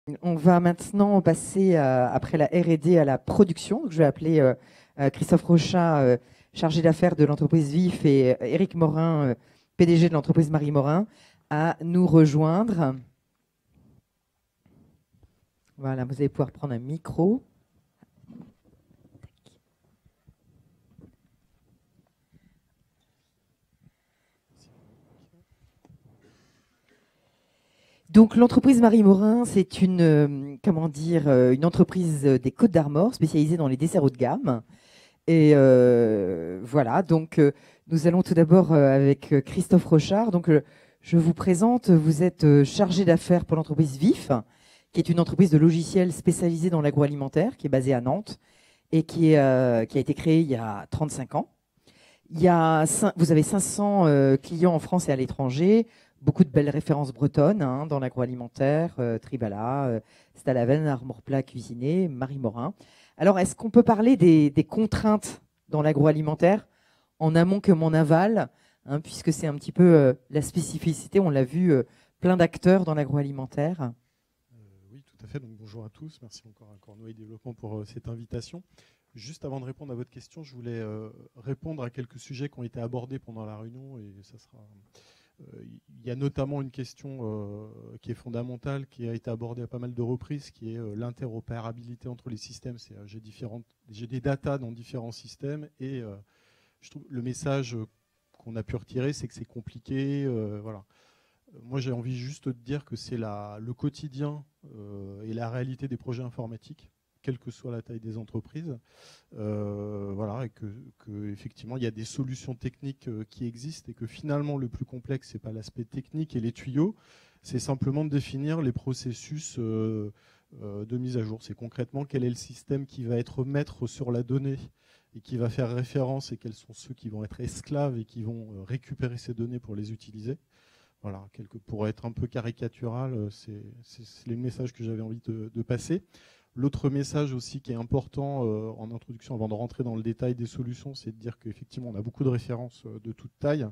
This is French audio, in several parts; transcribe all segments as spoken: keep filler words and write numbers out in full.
On va maintenant passer, euh, après la R et D, à la production. Donc, je vais appeler euh, euh, Christophe Rochat, euh, chargé d'affaires de l'entreprise Vif, et euh, Éric Morin, euh, P D G de l'entreprise Marie Morin, à nous rejoindre. Voilà, vous allez pouvoir prendre un micro. Donc, l'entreprise Marie Morin, c'est une, euh, comment dire, euh, une entreprise des Côtes d'Armor spécialisée dans les desserts haut de gamme. Et euh, voilà, donc euh, nous allons tout d'abord euh, avec euh, Christophe Rochard. Donc, euh, je vous présente, vous êtes euh, chargé d'affaires pour l'entreprise Vif, qui est une entreprise de logiciels spécialisée dans l'agroalimentaire, qui est basée à Nantes et qui, est, euh, qui a été créée il y a trente-cinq ans. Il y a cin- vous avez cinq cents euh, clients en France et à l'étranger, beaucoup de belles références bretonnes hein, dans l'agroalimentaire, euh, Tribala, euh, Stalaven, Armor Plat Cuisiné, Marie Morin. Alors, est-ce qu'on peut parler des, des contraintes dans l'agroalimentaire, en amont comme en aval, hein, puisque c'est un petit peu euh, la spécificité, on l'a vu, euh, plein d'acteurs dans l'agroalimentaire. Euh, oui, tout à fait. Donc, bonjour à tous. Merci encore à Cornouailles Développement pour euh, cette invitation. Juste avant de répondre à votre question, je voulais euh, répondre à quelques sujets qui ont été abordés pendant la réunion. Et ça sera. Euh, il y a notamment une question euh, qui est fondamentale, qui a été abordée à pas mal de reprises, qui est euh, l'interopérabilité entre les systèmes. C'est, euh, j'ai, différentes, j'ai des datas dans différents systèmes et euh, je trouve le message qu'on a pu retirer, c'est que c'est compliqué. Euh, voilà. Moi, j'ai envie juste de dire que c'est la, le quotidien euh, et la réalité des projets informatiques, quelle que soit la taille des entreprises. Euh, voilà, et que, que effectivement, il y a des solutions techniques euh, qui existent et que finalement, le plus complexe, c'est pas l'aspect technique et les tuyaux, c'est simplement de définir les processus euh, euh, de mise à jour. C'est concrètement quel est le système qui va être maître sur la donnée et qui va faire référence et quels sont ceux qui vont être esclaves et qui vont euh, récupérer ces données pour les utiliser. Voilà, quelque, pour être un peu caricatural, c'est, c'est, c'est le message que j'avais envie de, de passer. L'autre message aussi qui est important euh, en introduction, avant de rentrer dans le détail des solutions, c'est de dire qu'effectivement, on a beaucoup de références euh, de toute taille,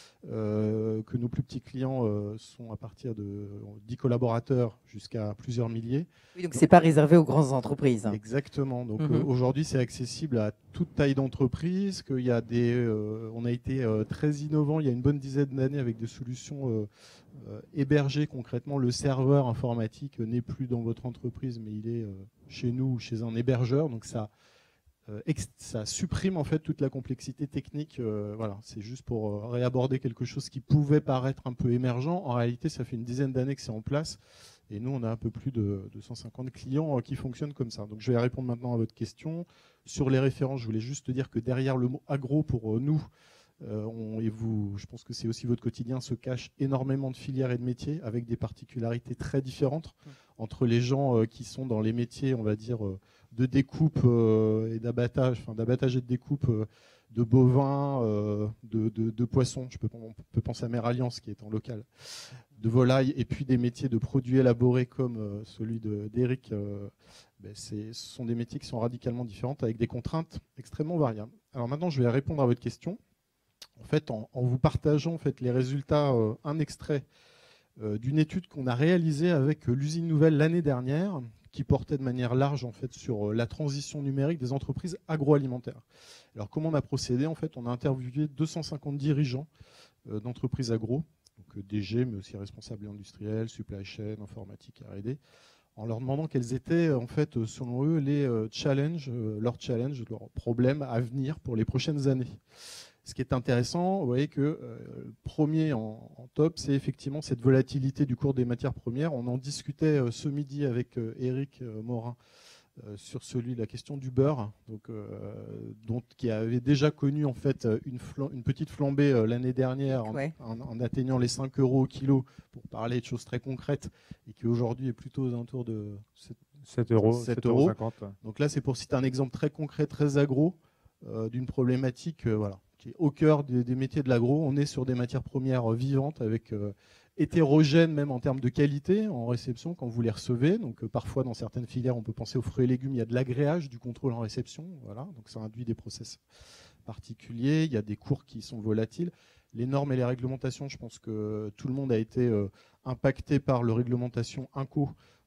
euh, que nos plus petits clients euh, sont à partir de dix collaborateurs jusqu'à plusieurs milliers. Oui, donc, ce n'est pas réservé aux grandes entreprises. Exactement. Donc Mm-hmm. euh, aujourd'hui, c'est accessible à toute taille d'entreprise. Qu'il y a des, euh, on a été euh, très innovant il y a une bonne dizaine d'années avec des solutions euh, euh, hébergées. Concrètement, le serveur informatique n'est plus dans votre entreprise, mais il est euh, chez nous ou chez un hébergeur. Donc ça, euh, ex- ça supprime en fait toute la complexité technique. Euh, voilà, c'est juste pour euh, réaborder quelque chose qui pouvait paraître un peu émergent. En réalité, ça fait une dizaine d'années que c'est en place. Et nous, on a un peu plus de, de cent cinquante clients euh, qui fonctionnent comme ça. Donc, je vais répondre maintenant à votre question. Sur les références, je voulais juste dire que derrière le mot agro, pour euh, nous, euh, on, et vous, je pense que c'est aussi votre quotidien, se cache énormément de filières et de métiers avec des particularités très différentes entre les gens euh, qui sont dans les métiers, on va dire, euh, de découpe euh, et d'abattage, enfin d'abattage et de découpe euh, de bovins, euh, de, de, de poissons. Je peux, on peut penser à Mère Alliance qui est en local, de volailles, et puis des métiers de produits élaborés comme euh, celui d'Éric. Euh, ben ce sont des métiers qui sont radicalement différents avec des contraintes extrêmement variables. Alors maintenant, je vais répondre à votre question. En fait, en, en vous partageant en fait, les résultats, euh, un extrait euh, d'une étude qu'on a réalisée avec euh, l'usine Nouvelle l'année dernière, qui portait de manière large en fait, sur euh, la transition numérique des entreprises agroalimentaires. Alors comment on a procédé? En fait, on a interviewé deux cent cinquante dirigeants euh, d'entreprises agro, donc euh, D G, mais aussi responsables industriels, supply chain, informatique, R et D, en leur demandant quels étaient, en fait, selon eux, les euh, challenges, euh, leurs challenges, leurs problèmes à venir pour les prochaines années. Ce qui est intéressant, vous voyez que euh, le premier en, en top, c'est effectivement cette volatilité du cours des matières premières. On en discutait euh, ce midi avec euh, Éric euh, Morin euh, sur celui, la question du beurre, donc, euh, dont, qui avait déjà connu en fait une, une petite flambée euh, l'année dernière en, Ouais. en, en atteignant les cinq euros au kilo, pour parler de choses très concrètes, et qui aujourd'hui est plutôt aux alentours de sept euros, sept sept euros euros. cinquante. Donc là, c'est pour citer un exemple très concret, très agro, euh, d'une problématique euh, voilà, qui est au cœur des, des métiers de l'agro. On est sur des matières premières euh, vivantes, avec euh, hétérogènes même en termes de qualité en réception quand vous les recevez. Donc euh, parfois, dans certaines filières, on peut penser aux fruits et légumes, il y a de l'agréage, du contrôle en réception. Voilà, donc ça induit des process particuliers. Il y a des cours qui sont volatiles. Les normes et les réglementations, je pense que tout le monde a été euh, impacté par le réglementation INCO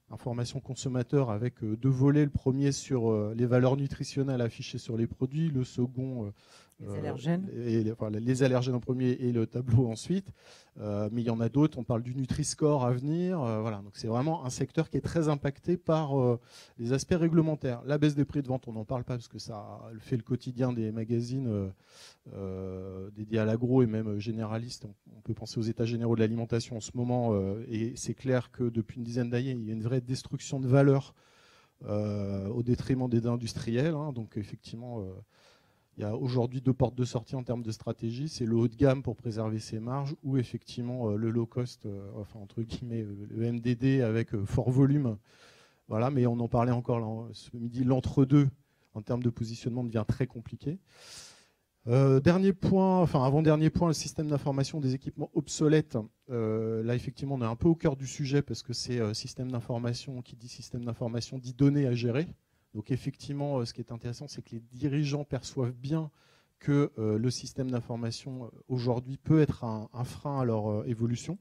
information consommateur avec euh, deux volets. Le premier sur euh, les valeurs nutritionnelles affichées sur les produits, le second... Euh, Les allergènes. Euh, et, enfin, les allergènes en premier et le tableau ensuite. Euh, mais il y en a d'autres, on parle du Nutri-Score à venir. Euh, voilà. Donc c'est vraiment un secteur qui est très impacté par euh, les aspects réglementaires. La baisse des prix de vente, on n'en parle pas parce que ça fait le quotidien des magazines euh, euh, dédiés à l'agro et même généralistes. On, on peut penser aux états généraux de l'alimentation en ce moment. Euh, et c'est clair que depuis une dizaine d'années, il y a une vraie destruction de valeur euh, au détriment des industriels. Hein. Donc effectivement... Euh, il y a aujourd'hui deux portes de sortie en termes de stratégie. C'est le haut de gamme pour préserver ses marges ou effectivement euh, le low cost, euh, enfin entre guillemets, euh, le M D D avec euh, fort volume. Voilà, mais on en parlait encore là, ce midi, l'entre-deux en termes de positionnement devient très compliqué. Euh, dernier point, enfin avant-dernier point, le système d'information des équipements obsolètes. Euh, là, effectivement, on est un peu au cœur du sujet parce que c'est euh, système d'information, qui dit système d'information dit données à gérer. Donc effectivement, ce qui est intéressant, c'est que les dirigeants perçoivent bien que euh, le système d'information aujourd'hui peut être un, un frein à leur euh, évolution.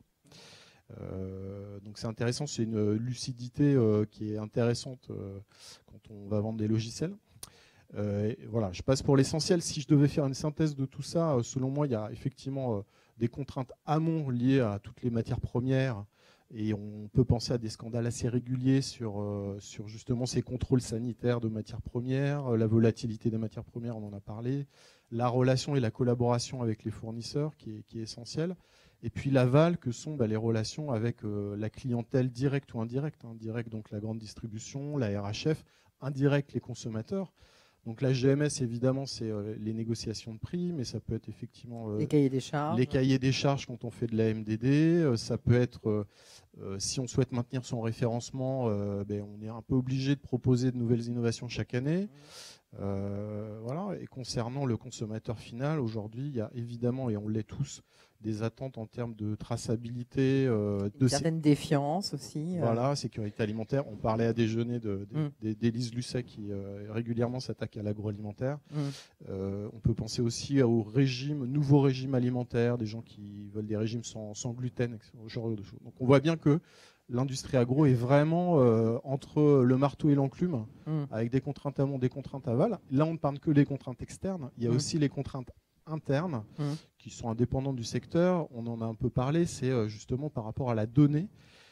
Euh, donc c'est intéressant, c'est une lucidité euh, qui est intéressante euh, quand on va vendre des logiciels. Euh, et voilà, je passe pour l'essentiel. Si je devais faire une synthèse de tout ça, euh, selon moi, il y a effectivement euh, des contraintes amont liées à toutes les matières premières. Et on peut penser à des scandales assez réguliers sur, euh, sur justement ces contrôles sanitaires de matières premières, euh, la volatilité des matières premières, on en a parlé, la relation et la collaboration avec les fournisseurs qui est, qui est essentielle, et puis l'aval que sont bah, les relations avec euh, la clientèle directe ou indirecte, hein, direct donc la grande distribution, la R H F, indirect les consommateurs. Donc la G M S, évidemment, c'est euh, les négociations de prix, mais ça peut être effectivement euh, les cahiers des charges. Les cahiers des charges quand on fait de la M D D. Euh, ça peut être, euh, euh, si on souhaite maintenir son référencement, euh, ben, on est un peu obligé de proposer de nouvelles innovations chaque année. Euh, voilà. Et concernant le consommateur final, aujourd'hui, il y a évidemment, et on l'est tous, des attentes en termes de traçabilité. Euh, Une de certaine défiance aussi. Voilà, euh... sécurité alimentaire. On parlait à déjeuner d'Élise de, de, mm. Lucet qui euh, régulièrement s'attaque à l'agroalimentaire. Mm. Euh, on peut penser aussi au régime, nouveau régime alimentaire, des gens qui veulent des régimes sans, sans gluten, ce genre de choses. Donc on voit bien que l'industrie agro est vraiment euh, entre le marteau et l'enclume, mm. avec des contraintes amont, des contraintes aval. Là, on ne parle que des contraintes externes. Il y a mm. aussi les contraintes internes mmh. qui sont indépendants du secteur. On en a un peu parlé, c'est euh, justement par rapport à la donnée.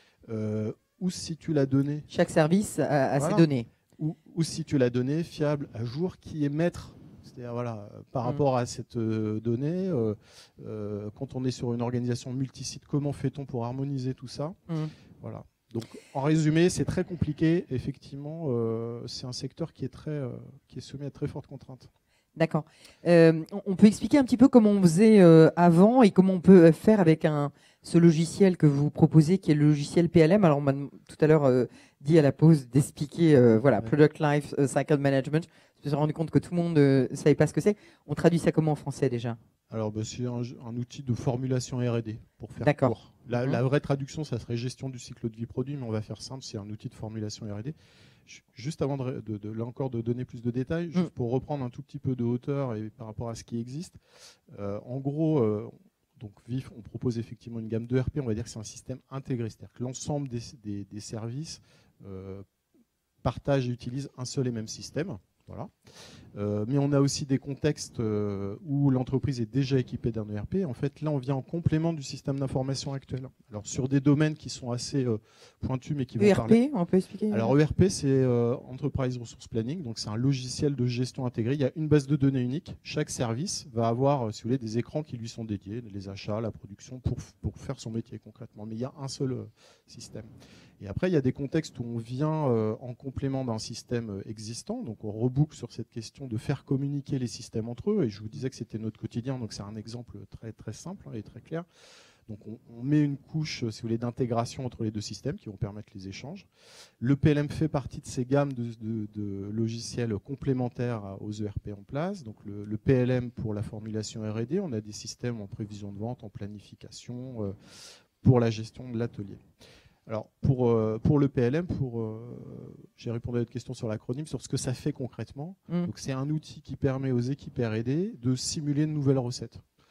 Euh, où se situe la donnée ? Chaque service a, a voilà. ses données. Où, où se situe la donnée fiable, à jour, qui est maître ? C'est-à-dire, voilà, par mmh. rapport à cette euh, donnée, euh, euh, quand on est sur une organisation multisite, comment fait-on pour harmoniser tout ça ? mmh. Voilà. Donc, en résumé, c'est très compliqué. Effectivement, euh, c'est un secteur qui est, très, euh, qui est soumis à très fortes contraintes. D'accord. Euh, on peut expliquer un petit peu comment on faisait euh, avant et comment on peut faire avec un, ce logiciel que vous proposez, qui est le logiciel P L M. Alors, on m'a tout à l'heure euh, dit à la pause d'expliquer euh, voilà, ouais. Product Life Cycle Management. Je me suis rendu compte que tout le monde ne euh, savait pas ce que c'est. On traduit ça comment en français déjà ? Alors, bah, c'est un, un outil de formulation R et D, pour faire court. La, mmh. la vraie traduction, ça serait gestion du cycle de vie produit, mais on va faire simple, c'est un outil de formulation R et D. Juste avant de, de, de, là encore de donner plus de détails, mmh. juste pour reprendre un tout petit peu de hauteur et par rapport à ce qui existe, euh, en gros, euh, donc V I F, on propose effectivement une gamme de R P, on va dire que c'est un système intégré, c'est-à-dire que l'ensemble des, des, des services euh, partagent et utilisent un seul et même système. Voilà. Euh, mais on a aussi des contextes euh, où l'entreprise est déjà équipée d'un E R P. En fait, là, on vient en complément du système d'information actuel. Alors, sur des domaines qui sont assez euh, pointus, mais qui vont E R P, parler. on peut expliquer. Alors, E R P, c'est euh, Enterprise Resource Planning. Donc, c'est un logiciel de gestion intégré. Il y a une base de données unique. Chaque service va avoir, si vous voulez, des écrans qui lui sont dédiés, les achats, la production, pour, pour faire son métier concrètement. Mais il y a un seul euh, système. Et après, il y a des contextes où on vient euh, en complément d'un système existant. Donc, on reboucle sur cette question de faire communiquer les systèmes entre eux. Et je vous disais que c'était notre quotidien. Donc, c'est un exemple très, très simple et très clair. Donc, on, on met une couche, si vous voulez, d'intégration entre les deux systèmes qui vont permettre les échanges. Le P L M fait partie de ces gammes de, de, de logiciels complémentaires aux E R P en place. Donc, le, le P L M pour la formulation R et D. On a des systèmes en prévision de vente, en planification, euh, pour la gestion de l'atelier. Alors, pour, euh, pour le P L M, pour, euh, j'ai répondu à votre question sur l'acronyme, sur ce que ça fait concrètement. Mmh. Donc, c'est un outil qui permet aux équipes R et D de simuler de nouvelles recettes.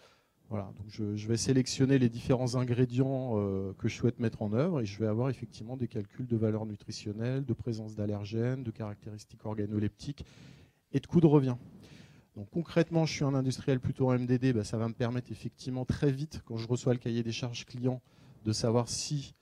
Voilà, donc je, je vais sélectionner les différents ingrédients euh, que je souhaite mettre en œuvre et je vais avoir effectivement des calculs de valeur nutritionnelle, de présence d'allergènes, de caractéristiques organoleptiques et de coût de revient. Donc concrètement, je suis un industriel plutôt en M D D, bah, ça va me permettre effectivement très vite, quand je reçois le cahier des charges client, de savoir si,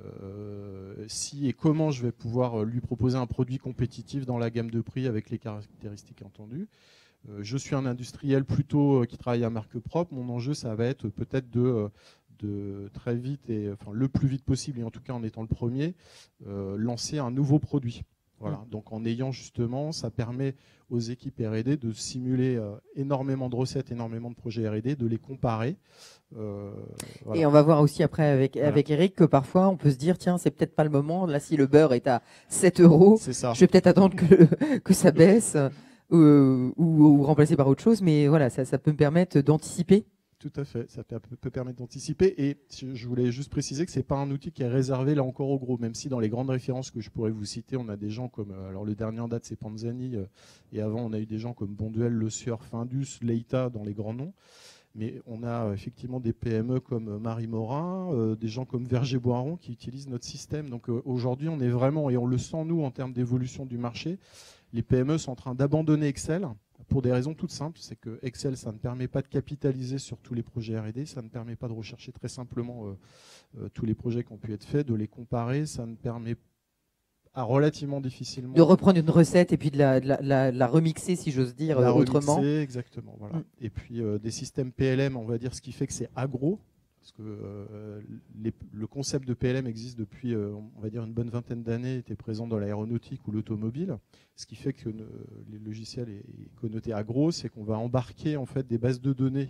euh, si et comment je vais pouvoir lui proposer un produit compétitif dans la gamme de prix avec les caractéristiques entendues. Euh, je suis un industriel plutôt euh, qui travaille à marque propre. Mon enjeu, ça va être peut-être de, de très vite, et enfin le plus vite possible, et en tout cas en étant le premier, euh, lancer un nouveau produit. Voilà. Mmh. Donc en ayant justement, ça permet aux équipes R et D de simuler euh, énormément de recettes, énormément de projets R et D, de les comparer. Euh, voilà. Et on va voir aussi après avec, voilà. avec Eric que parfois on peut se dire tiens, c'est peut-être pas le moment. Là, si le beurre est à sept euros, je vais peut-être attendre que, que ça baisse. Euh, ou, ou remplacer par autre chose, mais voilà, ça, ça peut me permettre d'anticiper. Tout à fait, ça peut, peut permettre d'anticiper. Et je voulais juste préciser que ce n'est pas un outil qui est réservé là encore aux gros, même si dans les grandes références que je pourrais vous citer, on a des gens comme, alors le dernier en date c'est Panzani, euh, et avant on a eu des gens comme Bonduel, Le Sueur, Findus, Leita dans les grands noms. Mais on a effectivement des P M E comme Marie Morin, euh, des gens comme Verger-Boiron qui utilisent notre système. Donc euh, aujourd'hui, on est vraiment, et on le sent nous en termes d'évolution du marché, les P M E sont en train d'abandonner Excel pour des raisons toutes simples. C'est que Excel, ça ne permet pas de capitaliser sur tous les projets R et D, ça ne permet pas de rechercher très simplement euh, euh, tous les projets qui ont pu être faits, de les comparer, ça ne permet à relativement difficilement. De reprendre une recette et puis de la, de la, la, la remixer, si j'ose dire, la autrement. Remixer, exactement. Voilà. Mm. Et puis euh, des systèmes P L M, on va dire ce qui fait que c'est agro. Parce que euh, les, le concept de P L M existe depuis, euh, on va dire, une bonne vingtaine d'années, était présent dans l'aéronautique ou l'automobile. Ce qui fait que ne, les logiciels est, est connoté agro, c'est qu'on va embarquer en fait des bases de données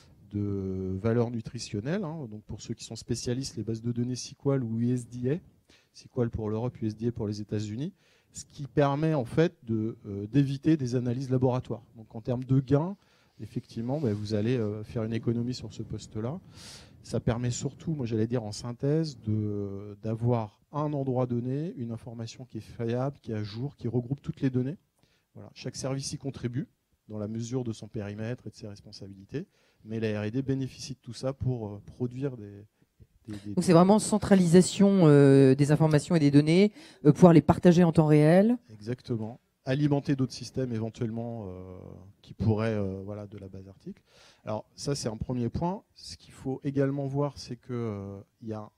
de valeur nutritionnelle. Hein. Donc pour ceux qui sont spécialistes, les bases de données S Q L ou U S D A. S Q L pour l'Europe, U S D A pour les États-Unis, ce qui permet en fait de, euh, d'éviter des analyses laboratoires. Donc en termes de gains, effectivement, bah, vous allez euh, faire une économie sur ce poste-là. Ça permet surtout, moi j'allais dire en synthèse, de, d'avoir un endroit donné, une information qui est fiable, qui est à jour, qui regroupe toutes les données. Voilà. Chaque service y contribue dans la mesure de son périmètre et de ses responsabilités, mais la R et D bénéficie de tout ça pour euh, produire des... Donc c'est vraiment centralisation euh, des informations et des données, euh, pouvoir les partager en temps réel. Exactement. Alimenter d'autres systèmes éventuellement euh, qui pourraient, euh, voilà, de la base article. Alors ça c'est un premier point. Ce qu'il faut également voir, c'est qu'il euh, y a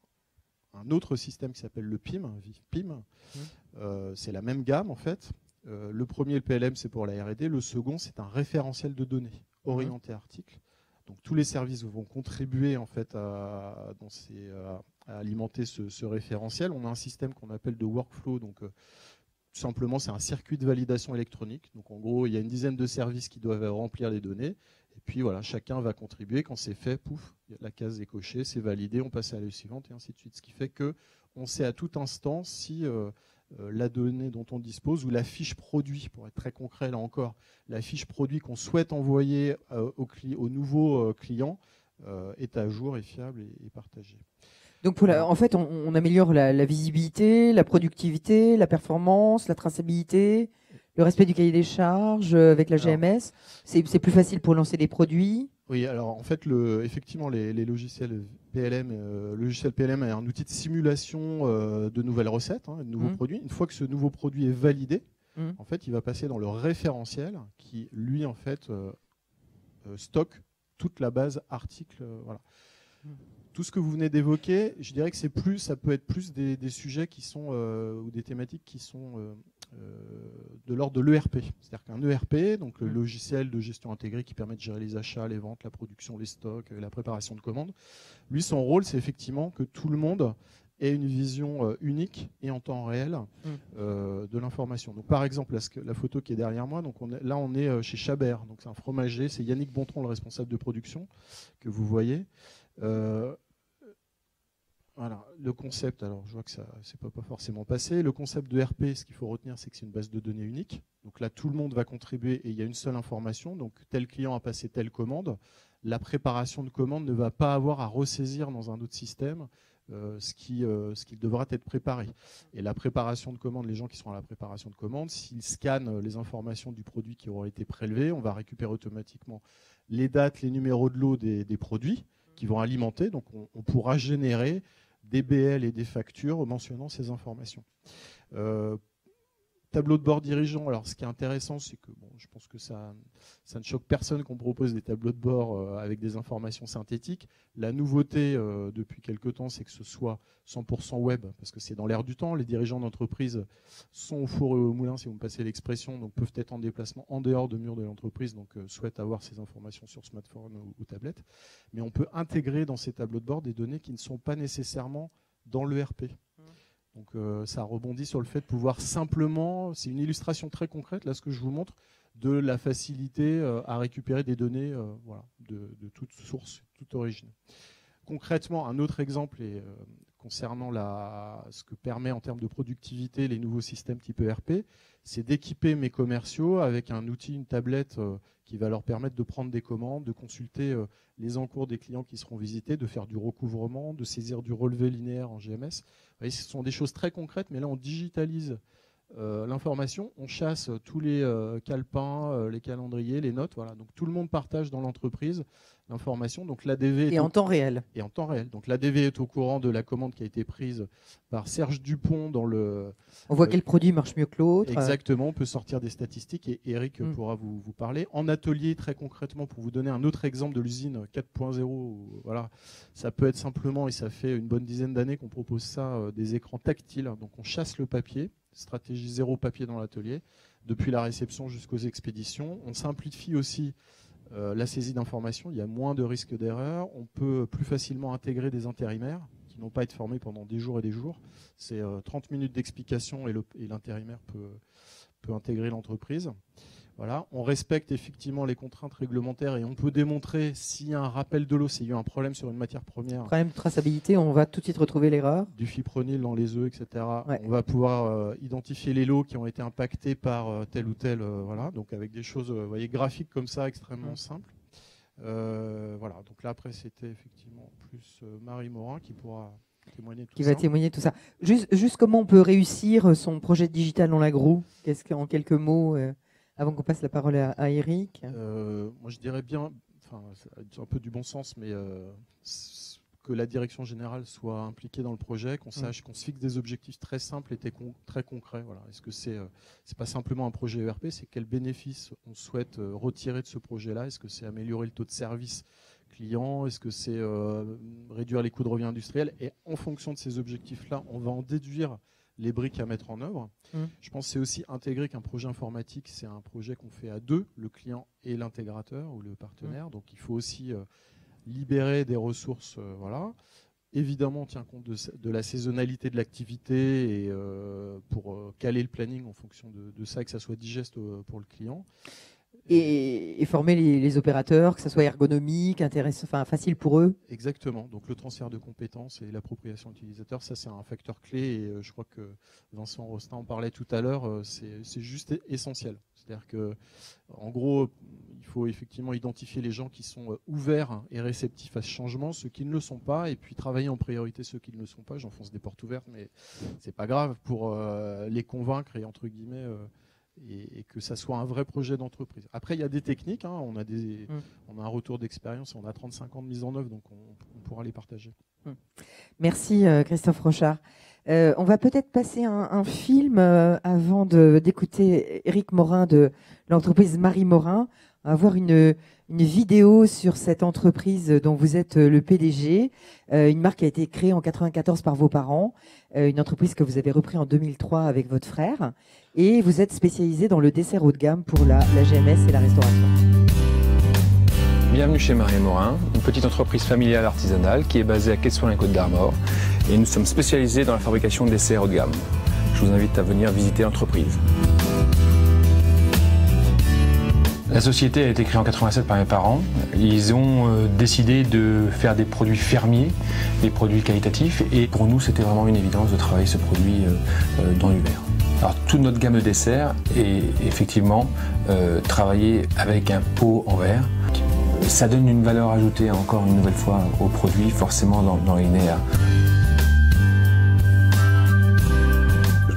un autre système qui s'appelle le P I M, Vive P I M. Mmh. Euh, c'est la même gamme en fait. Euh, le premier, le P L M, c'est pour la R et D. Le second, c'est un référentiel de données orienté mmh. article. Donc tous les services vont contribuer en fait à, dans ces, à alimenter ce, ce référentiel. On a un système qu'on appelle de workflow. Donc euh, tout simplement, c'est un circuit de validation électronique. Donc en gros, il y a une dizaine de services qui doivent remplir les données. Et puis voilà, chacun va contribuer. Quand c'est fait, pouf, la case est cochée, c'est validé, on passe à la suivante et ainsi de suite. Ce qui fait que on sait à tout instant si euh, Euh, la donnée dont on dispose ou la fiche produit, pour être très concret là encore, la fiche produit qu'on souhaite envoyer euh, aux, cli- aux nouveaux euh, clients euh, est à jour et fiable et, et partagée. Donc pour la, en fait, on, on améliore la, la visibilité, la productivité, la performance, la traçabilité, le respect du cahier des charges euh, avec la G M S. C'est, c'est plus facile pour lancer des produits. Oui, alors en fait, le, effectivement, les, les logiciels P L M, euh, le logiciel P L M est un outil de simulation euh, de nouvelles recettes, hein, de nouveaux mmh. produits. Une fois que ce nouveau produit est validé, mmh. en fait, il va passer dans le référentiel qui, lui, en fait, euh, euh, stocke toute la base article. Euh, voilà. Mmh. Tout ce que vous venez d'évoquer, je dirais que c'est plus, ça peut être plus des, des sujets qui sont euh, ou des thématiques qui sont euh, euh, de l'ordre de l'E R P. C'est-à-dire qu'un E R P, donc le mmh. logiciel de gestion intégrée qui permet de gérer les achats, les ventes, la production, les stocks, la préparation de commandes, lui, son rôle, c'est effectivement que tout le monde ait une vision euh, unique et en temps réel mmh. euh, de l'information. Donc, par exemple, la, la photo qui est derrière moi, donc on est, là, on est chez Chabert. Donc, c'est un fromager. C'est Yannick Bontron, le responsable de production, que vous voyez. Euh, Voilà, le concept, alors je vois que ça ne s'est pas, pas forcément passé. Le concept de R P, ce qu'il faut retenir, c'est que c'est une base de données unique. Donc là, tout le monde va contribuer et il y a une seule information. Donc tel client a passé telle commande. La préparation de commande ne va pas avoir à ressaisir dans un autre système euh, ce qui, euh, ce qui devra être préparé. Et la préparation de commande, les gens qui sont à la préparation de commande, s'ils scannent les informations du produit qui aura été prélevé, on va récupérer automatiquement les dates, les numéros de lot des, des produits qui vont alimenter. Donc on, on pourra générer des B L et des factures mentionnant ces informations. Euh, Tableau de bord dirigeant, alors ce qui est intéressant, c'est que bon, je pense que ça, ça ne choque personne qu'on propose des tableaux de bord euh, avec des informations synthétiques. La nouveauté euh, depuis quelques temps, c'est que ce soit cent pour cent web, parce que c'est dans l'air du temps. Les dirigeants d'entreprise sont au four et au moulin, si vous me passez l'expression, donc peuvent être en déplacement en dehors de murs de l'entreprise, donc euh, souhaitent avoir ces informations sur smartphone ou, ou tablette. Mais on peut intégrer dans ces tableaux de bord des données qui ne sont pas nécessairement dans l'E R P. Donc euh, ça rebondit sur le fait de pouvoir simplement, c'est une illustration très concrète, là ce que je vous montre, de la facilité euh, à récupérer des données euh, voilà, de, de toute source, toute origine. Concrètement, un autre exemple est, euh, concernant la, ce que permet en termes de productivité les nouveaux systèmes type E R P, c'est d'équiper mes commerciaux avec un outil, une tablette euh, qui va leur permettre de prendre des commandes, de consulter euh, les encours des clients qui seront visités, de faire du recouvrement, de saisir du relevé linéaire en G M S. Vous voyez, ce sont des choses très concrètes, mais là on digitalise euh, l'information, on chasse tous les euh, calepins, euh, les calendriers, les notes, voilà. Donc tout le monde partage dans l'entreprise l'information. Donc l'A D V et en temps réel. Et en temps réel. Donc l'A D V est au courant de la commande qui a été prise par Serge Dupont dans le. On voit euh, quel produit marche mieux que l'autre. Exactement, on peut sortir des statistiques et Eric mm. pourra vous, vous parler. En atelier, très concrètement, pour vous donner un autre exemple de l'usine quatre point zéro, voilà, ça peut être simplement, et ça fait une bonne dizaine d'années qu'on propose ça, euh, des écrans tactiles. Donc on chasse le papier, stratégie zéro papier dans l'atelier, depuis la réception jusqu'aux expéditions. On simplifie aussi euh, la saisie d'informations, il y a moins de risques d'erreur. On peut plus facilement intégrer des intérimaires qui n'ont pas été formés pendant des jours et des jours. C'est euh, trente minutes d'explication et, le, et l'intérimaire peut, peut intégrer l'entreprise. Voilà. On respecte effectivement les contraintes réglementaires et on peut démontrer s'il y a un rappel de l'eau, s'il y a eu un problème sur une matière première. Problème de traçabilité, on va tout de suite retrouver l'erreur. Du fipronil dans les œufs, et cetera. Ouais. On va pouvoir euh, identifier les lots qui ont été impactés par euh, tel ou tel, euh, voilà. Donc avec des choses, euh, vous voyez, graphiques comme ça, extrêmement mmh. simples. Euh, voilà. Donc là après, c'était effectivement plus euh, Marie Morin qui pourra témoigner tout qui ça. va témoigner tout ça. Juste, juste comment on peut réussir son projet digital dans l'agro? Qu'est-ce qu'en quelques mots euh... Avant qu'on passe la parole à, à Eric. Euh, moi, je dirais bien, enfin, c'est un peu du bon sens, mais euh, que la direction générale soit impliquée dans le projet, qu'on sache, mmh. qu'on se fixe des objectifs très simples et con, très concrets. Voilà. Est-ce que c'est, euh, c'est pas simplement un projet E R P, c'est quel bénéfice on souhaite euh, retirer de ce projet-là? Est-ce que c'est améliorer le taux de service client? Est-ce que c'est euh, réduire les coûts de revient industriel? Et en fonction de ces objectifs-là, on va en déduire les briques à mettre en œuvre. Mmh. Je pense que c'est aussi intégrer qu'un projet informatique, c'est un projet qu'on fait à deux, le client et l'intégrateur ou le partenaire. Mmh. Donc il faut aussi euh, libérer des ressources. Euh, voilà. Évidemment, on tient compte de, de la saisonnalité de l'activité et euh, pour euh, caler le planning en fonction de, de ça et que ça soit digeste euh, pour le client. Et, et former les, les opérateurs, que ça soit ergonomique, intéressant, enfin facile pour eux. Exactement. Donc le transfert de compétences et l'appropriation utilisateur, ça c'est un facteur clé. Et euh, je crois que Vincent Rostin en parlait tout à l'heure. Euh, c'est, c'est juste essentiel. C'est-à-dire que, en gros, il faut effectivement identifier les gens qui sont euh, ouverts et réceptifs à ce changement, ceux qui ne le sont pas, et puis travailler en priorité ceux qui ne le sont pas. J'enfonce des portes ouvertes, mais c'est pas grave pour euh, les convaincre et entre guillemets. Euh, Et, et que ça soit un vrai projet d'entreprise. Après, il y a des techniques, hein, on, a des, mmh. on a un retour d'expérience, on a trente-cinq ans de mise en œuvre, donc on, on pourra les partager. Mmh. Merci euh, Christophe Rochard. Euh, on va peut-être passer un, un film euh, avant de, d'écouter Eric Morin de l'entreprise Marie Morin. On va voir une, une vidéo sur cette entreprise dont vous êtes le P D G, euh, une marque qui a été créée en quatre-vingt-quatorze par vos parents, euh, une entreprise que vous avez repris en deux mille trois avec votre frère, et vous êtes spécialisé dans le dessert haut de gamme pour la, la G M S et la restauration. Bienvenue chez Marie Morin, une petite entreprise familiale artisanale qui est basée à Quai-de-Soins-les-Côtes d'Armor, et nous sommes spécialisés dans la fabrication de desserts haut de gamme. Je vous invite à venir visiter l'entreprise. La société a été créée en quatre-vingt-sept par mes parents. Ils ont euh, décidé de faire des produits fermiers, des produits qualitatifs, et pour nous c'était vraiment une évidence de travailler ce produit euh, euh, dans l'hiver. Alors toute notre gamme de desserts est effectivement euh, travaillée avec un pot en verre. Ça donne une valeur ajoutée encore une nouvelle fois au produit, forcément dans, dans les linéaires.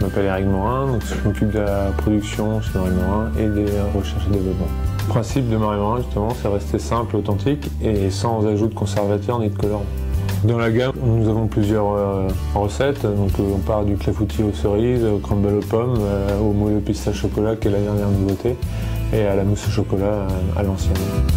je m'appelle Eric Morin, donc je m'occupe de la production chez Marie Morin et des recherches et développement. Le principe de Marie Morin, justement, c'est rester simple, authentique et sans ajout de conservateurs ni de colorants. Dans la gamme, nous avons plusieurs euh, recettes. Donc, euh, on part du clafoutis aux cerises, au crumble aux pommes, euh, au moelleux pistache chocolat qui est la dernière nouveauté, et à la mousse au chocolat euh, à l'ancienne.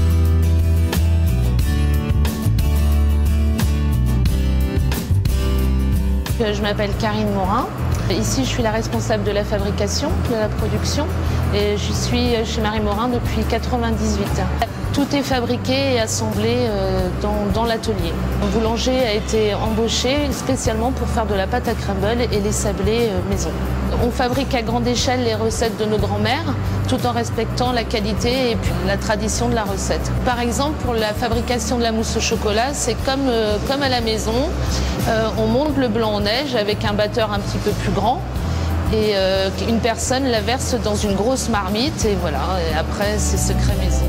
Je m'appelle Karine Morin. Ici, je suis la responsable de la fabrication, de la production, et je suis chez Marie Morin depuis mille neuf cent quatre-vingt-dix-huit. Tout est fabriqué et assemblé dans, dans l'atelier. Un boulanger a été embauché spécialement pour faire de la pâte à crumble et les sablés maison. On fabrique à grande échelle les recettes de nos grands-mères, tout en respectant la qualité et puis la tradition de la recette. Par exemple, pour la fabrication de la mousse au chocolat, c'est comme, euh, comme à la maison. Euh, on monte le blanc en neige avec un batteur un petit peu plus grand. Et euh, une personne la verse dans une grosse marmite et voilà, et après c'est secret maison.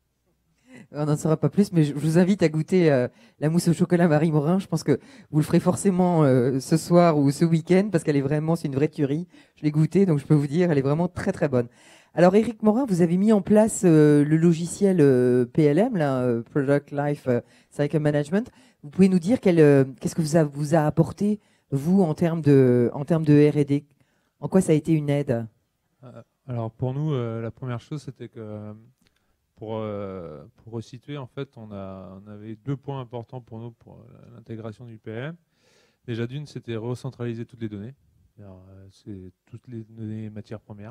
On n'en saura pas plus, mais je vous invite à goûter euh, la mousse au chocolat Marie Morin. Je pense que vous le ferez forcément euh, ce soir ou ce week-end parce qu'elle est vraiment, c'est une vraie tuerie. Je l'ai goûtée, donc je peux vous dire, elle est vraiment très très bonne. Alors Eric Morin, vous avez mis en place euh, le logiciel euh, P L M, là, euh, Product Life euh, Cycle Management. Vous pouvez nous dire quel, euh, qu'est-ce que vous a, vous a apporté, vous, en termes de, en termes de R et D? En quoi ça a été une aide? Alors pour nous, euh, la première chose, c'était que pour, euh, pour resituer, en fait, on, a, on avait deux points importants pour nous pour l'intégration du P L M. Déjà d'une, c'était recentraliser toutes les données. C'est toutes les données matières premières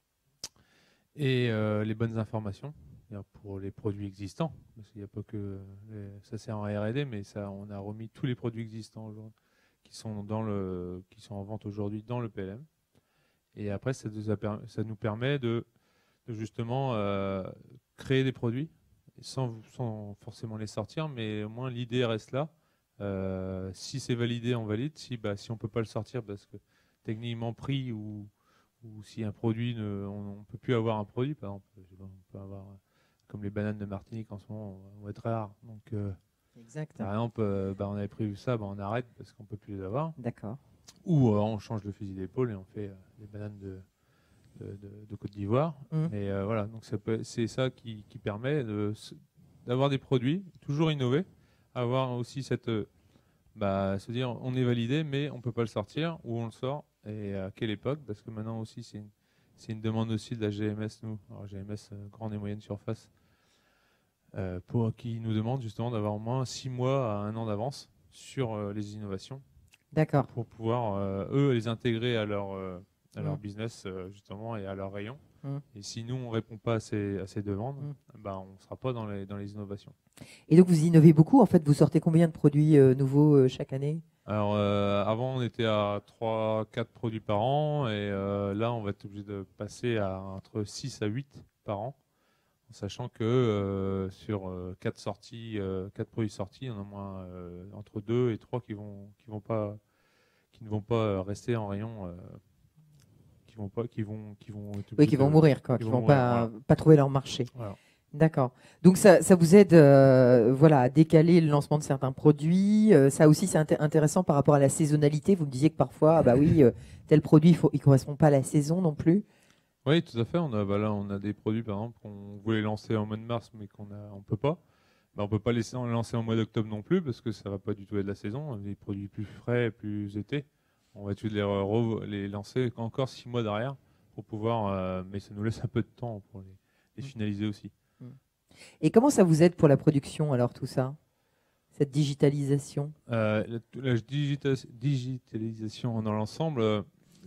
et euh, les bonnes informations pour les produits existants. Parce qu'il n'y a pas que les, ça sert en R et D, mais ça, on a remis tous les produits existants qui sont, dans le, qui sont en vente aujourd'hui dans le P L M. Et après, ça nous, a, ça nous permet de, de justement euh, créer des produits sans, sans forcément les sortir, mais au moins l'idée reste là. Euh, si c'est validé, on valide. Si, bah, si on ne peut pas le sortir parce que techniquement pris ou, ou si un produit, ne, on ne peut plus avoir un produit, par exemple, on peut avoir, comme les bananes de Martinique en ce moment, vont être très rares. Donc, euh, exact. Par exemple, euh, bah, on avait prévu ça, bah, on arrête parce qu'on ne peut plus les avoir. D'accord. Ou euh, on change le fusil d'épaule et on fait euh, des bananes de, de, de, de Côte d'Ivoire. Mmh. Et euh, voilà, donc c'est ça qui, qui permet d'avoir de, des produits, toujours innover, avoir aussi cette, bah, se dire on est validé, mais on ne peut pas le sortir, où on le sort et à quelle époque, parce que maintenant aussi c'est une, une demande aussi de la G M S, nous, alors G M S euh, grande et moyenne surface, euh, pour, qui nous demande justement d'avoir au moins six mois à un an d'avance sur euh, les innovations. D'accord. Pour pouvoir, euh, eux, les intégrer à leur, euh, à leur mmh. business, euh, justement, et à leur rayon. Mmh. Et si nous, on ne répond pas à ces, à ces demandes, mmh. bah, on ne sera pas dans les, dans les innovations. Et donc, vous innovez beaucoup. En fait, vous sortez combien de produits euh, nouveaux euh, chaque année? Alors, euh, avant, on était à trois quatre produits par an. Et euh, là, on va être obligé de passer à entre six à huit par an. En sachant que euh, sur euh, quatre sorties, euh, quatre produits sortis, on a moins euh, entre deux et trois qui vont qui vont pas qui ne vont pas rester en rayon, euh, qui vont pas qui vont qui vont oui, qui vont de, mourir quoi, qui, qui vont, vont pas voilà. pas trouver leur marché. Voilà. D'accord. Donc ça, ça vous aide euh, voilà, à décaler le lancement de certains produits. Euh, ça aussi, c'est int intéressant par rapport à la saisonnalité. Vous me disiez que parfois, ah bah oui, euh, tel produit, faut, il ne correspond pas à la saison non plus. Oui, tout à fait. On a, bah là, on a des produits, par exemple, qu'on voulait lancer en mois de mars, mais qu'on ne peut pas. Bah, on ne peut pas les lancer en mois d'octobre non plus, parce que ça ne va pas du tout être la saison. Des produits plus frais, plus été, on va tout les, les lancer encore six mois derrière pour pouvoir... Euh, mais ça nous laisse un peu de temps pour les, les finaliser aussi. Et comment ça vous aide pour la production, alors, tout ça, cette digitalisation? euh, La, la digita digitalisation dans l'ensemble, euh,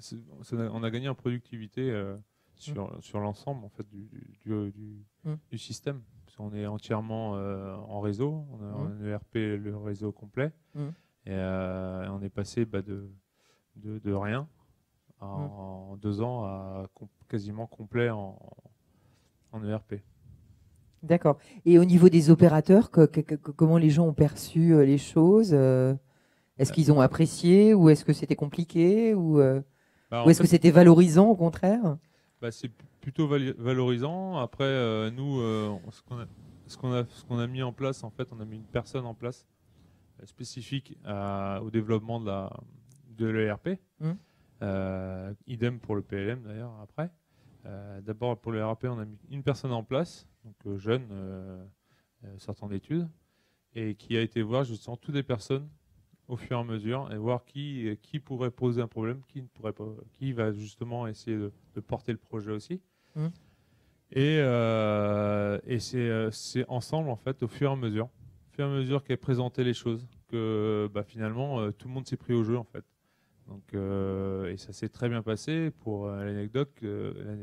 on a gagné en productivité euh, sur, mmh. sur l'ensemble en fait, du, du, du, mmh. du système. Parce qu'on est entièrement euh, en réseau, on a mmh. un E R P, le réseau complet, mmh. et euh, on est passé bah, de, de, de rien à, mmh. en deux ans à com quasiment complet en, en E R P. D'accord. Et au niveau des opérateurs, que, que, que, comment les gens ont perçu euh, les choses euh, Est-ce qu'ils ont apprécié ou est-ce que c'était compliqué ou, euh, bah, ou est-ce que c'était valorisant au contraire? Bah, c'est plutôt val valorisant. Après, euh, nous, euh, ce qu'on a, ce qu'on a, ce qu'on a mis en place, en fait, on a mis une personne en place euh, spécifique à, au développement de la de l'E R P. Mmh. Euh, idem pour le P L M d'ailleurs après. Euh, D'abord pour le R A P, on a mis une personne en place, donc euh, jeune, euh, euh, sortant d'études, et qui a été voir justement toutes les personnes au fur et à mesure et voir qui, qui pourrait poser un problème, qui ne pourrait pas, qui va justement essayer de, de porter le projet aussi. Mmh. Et, euh, et c'est ensemble en fait au fur et à mesure, au fur et à mesure qu'elle présentait les choses, que bah, finalement euh, tout le monde s'est pris au jeu en fait. Donc, euh, et ça s'est très bien passé pour euh, l'anecdote. Euh,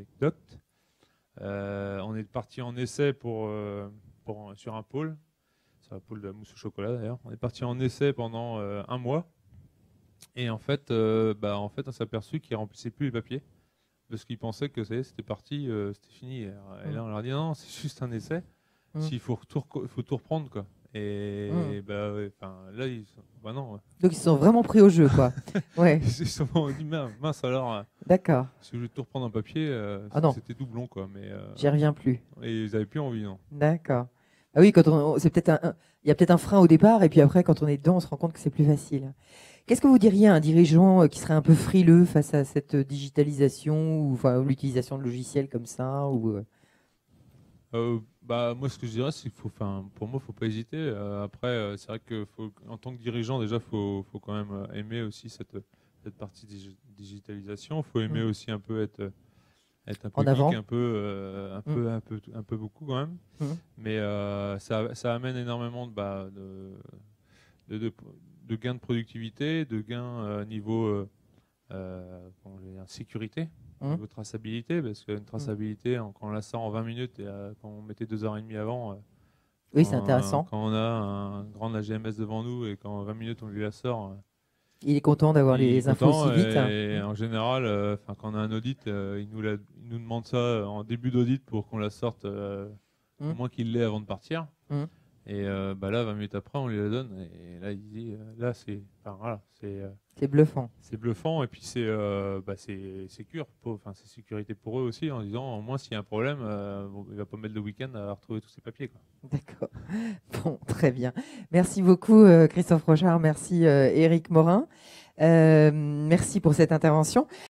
euh, on est parti en essai pour, euh, pour, sur un pôle, sur un pôle de la mousse au chocolat d'ailleurs. On est parti en essai pendant euh, un mois. Et en fait, euh, bah, en fait on s'est aperçu qu'ils ne remplissaient plus les papiers parce qu'ils pensaient que c'était parti, euh, c'était fini. Et, et là, on leur a dit non, c'est juste un essai. Mmh. S'il faut tout, faut tout reprendre, quoi. Et, mmh. et bah, ouais, là, ils sont... bah non. Donc, ils sont vraiment pris au jeu, quoi. Ouais. Ils se sont dit, mince, alors. D'accord. Si je voulais tout reprendre en papier, euh, ah c'était doublon, quoi. Mais euh, j'y reviens plus. Et ils n'avaient plus envie, non. D'accord. Ah oui, quand on, c'est peut-être un, il y a peut-être un frein au départ, et puis après, quand on est dedans, on se rend compte que c'est plus facile. Qu'est-ce que vous diriez à un dirigeant qui serait un peu frileux face à cette digitalisation ou enfin, l'utilisation de logiciels comme ça ou... Euh, bah, moi, ce que je dirais, c'est qu'il faut, pour moi, il ne faut pas hésiter. Euh, après, euh, c'est vrai qu'en tant que dirigeant, déjà, il faut, faut quand même aimer aussi cette, cette partie dig digitalisation. Il faut aimer mmh. aussi un peu être, être un peu en avant. geek, un peu, euh, un, mmh. peu, un, peu, un peu beaucoup quand même. Mmh. Mais euh, ça, ça amène énormément de, bah, de, de, de, de gains de productivité, de gains euh, niveau euh, euh, comment je vais dire, sécurité. Mmh. Niveau traçabilité, parce qu'une traçabilité, mmh. quand on la sort en vingt minutes et euh, quand on mettait deux heures et demie avant, euh, oui, c'est intéressant. Quand on a un grand A G M S devant nous et qu'en vingt minutes on lui la sort, euh, il est content d'avoir les infos aussi vite. Et, hein. et en général, euh, quand on a un audit, euh, il, nous la, il nous demande ça en début d'audit pour qu'on la sorte, euh, mmh. au moins qu'il l'ait avant de partir. Mmh. Et euh, bah là, vingt minutes après, on lui la donne. Et là, il dit, euh, là, c'est, enfin, voilà, c'est. Euh, c'est bluffant. C'est bluffant et puis c'est, euh, bah, c'est sécure, enfin, c'est sécurité pour eux aussi en disant, au moins, s'il y a un problème, euh, bon, il va pas mettre le week-end à retrouver tous ses papiers. D'accord. Bon, très bien. Merci beaucoup, euh, Christophe Rochard. Merci, euh, Éric Morin. Euh, merci pour cette intervention.